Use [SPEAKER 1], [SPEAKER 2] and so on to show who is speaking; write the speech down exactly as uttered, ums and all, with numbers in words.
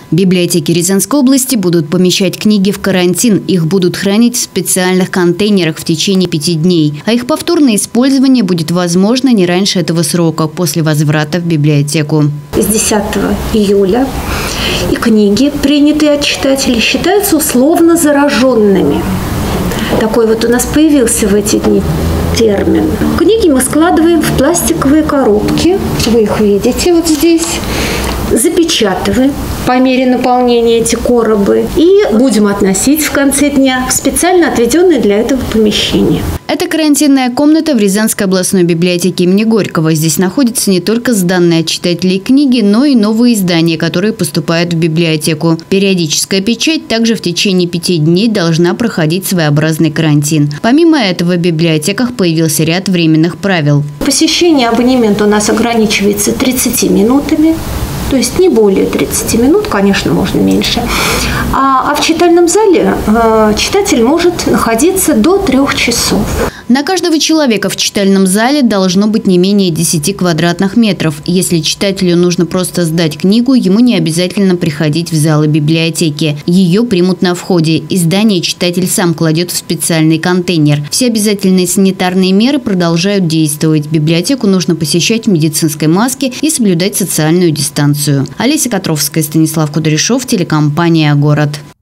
[SPEAKER 1] Библиотеки Рязанской области будут помещать книги в карантин. Их будут хранить в специальных контейнерах в течение пяти дней. А их повторное использование будет возможно не раньше этого срока, после возврата в библиотеку.
[SPEAKER 2] С десятого июля и книги, принятые от читателей, считаются условно зараженными. Такой вот у нас появился в эти дни термин. Книги мы складываем в пластиковые коробки. Вы их видите вот здесь. Запечатываем по мере наполнения эти коробы и будем относить в конце дня в специально отведенное для этого помещение.
[SPEAKER 1] Это карантинная комната в Рязанской областной библиотеке имени Горького. Здесь находятся не только сданные от читателей книги, но и новые издания, которые поступают в библиотеку. Периодическая печать также в течение пяти дней должна проходить своеобразный карантин. Помимо этого, в библиотеках появился ряд временных правил.
[SPEAKER 2] Посещение абонемента у нас ограничивается тридцатью минутами. То есть не более тридцати минут, конечно, можно меньше. А, а в читальном зале э, читатель может находиться до трех часов.
[SPEAKER 1] На каждого человека в читальном зале должно быть не менее десяти квадратных метров. Если читателю нужно просто сдать книгу, ему не обязательно приходить в залы библиотеки. Ее примут на входе. Издание читатель сам кладет в специальный контейнер. Все обязательные санитарные меры продолжают действовать. Библиотеку нужно посещать в медицинской маске и соблюдать социальную дистанцию. Олеся Котровская, Станислав Кудряшов, телекомпания «Город».